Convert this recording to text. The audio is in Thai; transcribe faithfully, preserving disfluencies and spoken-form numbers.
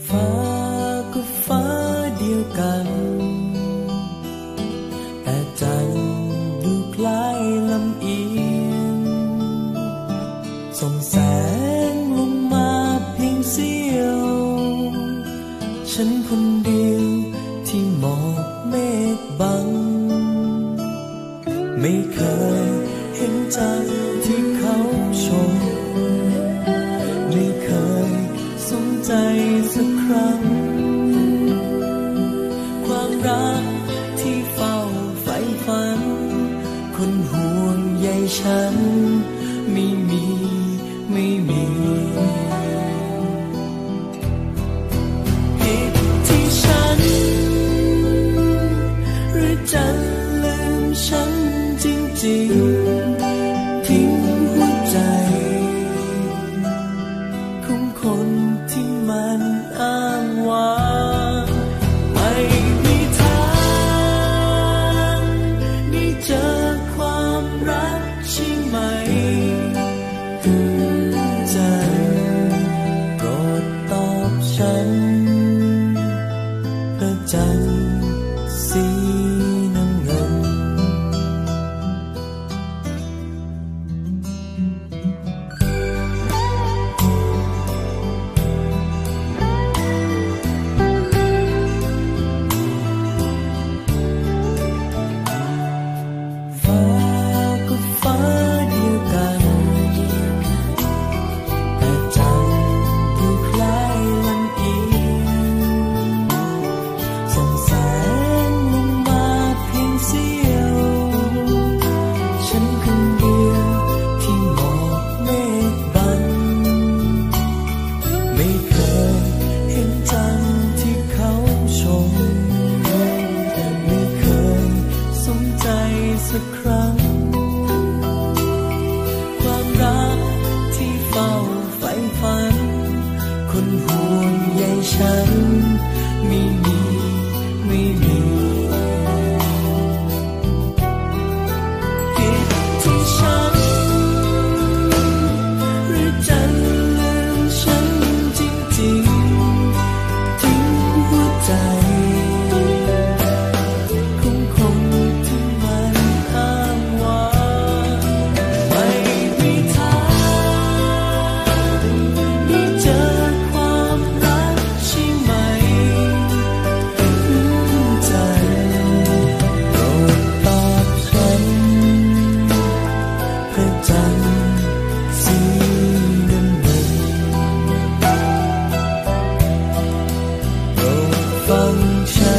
ฟ้าก็ฟ้าเดียวกันแต่จันทร์ดูคล้ายลำเอียงส่องแสงลงมาเพียงเสี้ยวฉันคนเดียวที่หมอกเมฆบังไม่เคยเห็นจันทร์ที่เขาชมไม่เคยสนใจสักครั้งความรักที่เฝ้าใฝ่ฝันคนห่วงใยฉันไม่มีไม่มีเหตุที่ฉันหรือจันลืมฉันจริงๆทิ้งหัวใจของคนที่มันอ้างว้างไม่มีทางได้เจอความรักใช่ไหมจันโปรดตอบฉันพระจันทร์สีน้ำเงินฟ้าก็ฟ้าเดียวกันแต่จันทร์ดูคล้ายลำเอียงส่องแสงลงมาเพียงเสี้ยวฉันคนเดียวที่หมอกเมฆบังไม่เคยเห็นจันทร์ที่เขาชมไม่เคยสนใจสักครั้งความรักที่เฝ้าใฝ่ฝันคนห่วงใยฉันไม่มีไม่มีเหตุที่ฉันหรือจันลืมฉันจริงๆทิ้งหัวใจของคนที่มันอ้างว้างไม่มีทางได้เจอความรักใช่ไหมจันโปรดตอบฉันพระจันทร์สีน้ำเงินโปรดฟังฉั